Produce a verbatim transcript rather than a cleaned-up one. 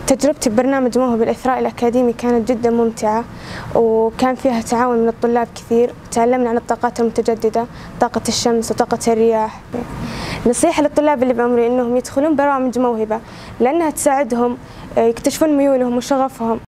تجربتي ببرنامج موهبة الإثراء الأكاديمي كانت جدا ممتعة، وكان فيها تعاون من الطلاب كثير. تعلمنا عن الطاقات المتجددة، طاقة الشمس وطاقة الرياح. نصيحة للطلاب اللي بعمري إنهم يدخلون برامج موهبة، لأنها تساعدهم يكتشفون ميولهم وشغفهم.